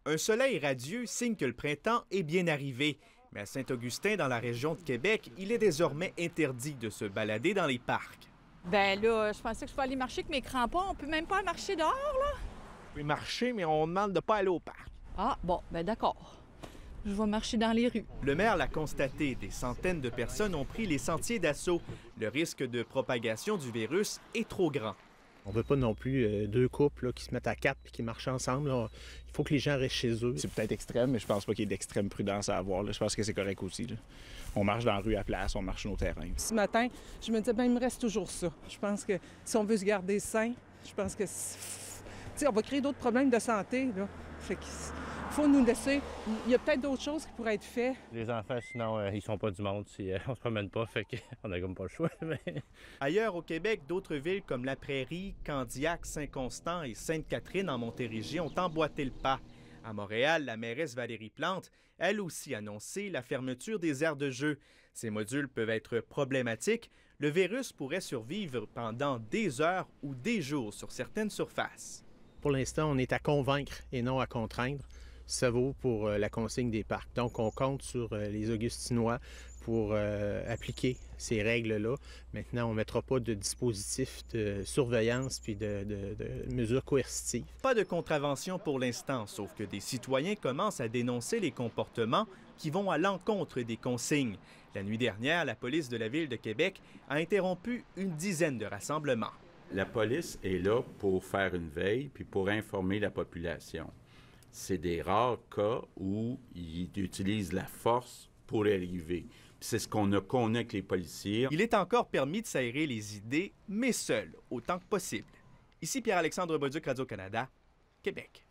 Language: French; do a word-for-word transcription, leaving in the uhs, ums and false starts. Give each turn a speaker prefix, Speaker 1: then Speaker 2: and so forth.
Speaker 1: Un soleil radieux signe que le printemps est bien arrivé. Mais à Saint-Augustin, dans la région de Québec, il est désormais interdit de se balader dans les parcs.
Speaker 2: Ben là, je pensais que je pouvais aller marcher avec mes crampons. On peut même pas marcher dehors, là?
Speaker 3: On peut marcher, mais on demande de ne pas aller au parc.
Speaker 2: Ah, bon, ben d'accord. Je vais marcher dans les rues.
Speaker 1: Le maire l'a constaté, des centaines de personnes ont pris les sentiers d'assaut. Le risque de propagation du virus est trop grand.
Speaker 4: On ne veut pas non plus euh, deux couples là, qui se mettent à quatre et qui marchent ensemble. Là. Il faut que les gens restent chez eux.
Speaker 3: C'est peut-être extrême, mais je pense pas qu'il y ait d'extrême prudence à avoir. Là. Je pense que c'est correct aussi. Là. On marche dans la rue à place, on marche sur nos terrains.
Speaker 5: Ce matin, je me disais, bien, il me reste toujours ça. Je pense que si on veut se garder sain, je pense que on va créer d'autres problèmes de santé. Là. Fait que, faut nous laisser. Il y a peut-être d'autres choses qui pourraient être faites.
Speaker 6: Les enfants, sinon, euh, ils sont pas du monde si euh, on se promène pas, fait qu'on n'a comme pas le choix. Mais...
Speaker 1: Ailleurs au Québec, d'autres villes comme La Prairie, Candiac, Saint-Constant et Sainte-Catherine en Montérégie ont emboîté le pas. À Montréal, la mairesse Valérie Plante, elle aussi annoncé la fermeture des aires de jeu. Ces modules peuvent être problématiques. Le virus pourrait survivre pendant des heures ou des jours sur certaines surfaces.
Speaker 4: Pour l'instant, on est à convaincre et non à contraindre. Ça vaut pour euh, la consigne des parcs. Donc, on compte sur euh, les Augustinois pour euh, appliquer ces règles-là. Maintenant, on ne mettra pas de dispositif de surveillance puis de, de, de mesures coercitives.
Speaker 1: Pas de contravention pour l'instant, sauf que des citoyens commencent à dénoncer les comportements qui vont à l'encontre des consignes. La nuit dernière, la police de la Ville de Québec a interrompu une dizaine de rassemblements.
Speaker 7: La police est là pour faire une veille puis pour informer la population. C'est des rares cas où ils utilisent la force pour arriver. C'est ce qu'on a connu avec les policiers.
Speaker 1: Il est encore permis de s'aérer les idées, mais seul, autant que possible. Ici Pierre-Alexandre Bolduc, Radio-Canada, Québec.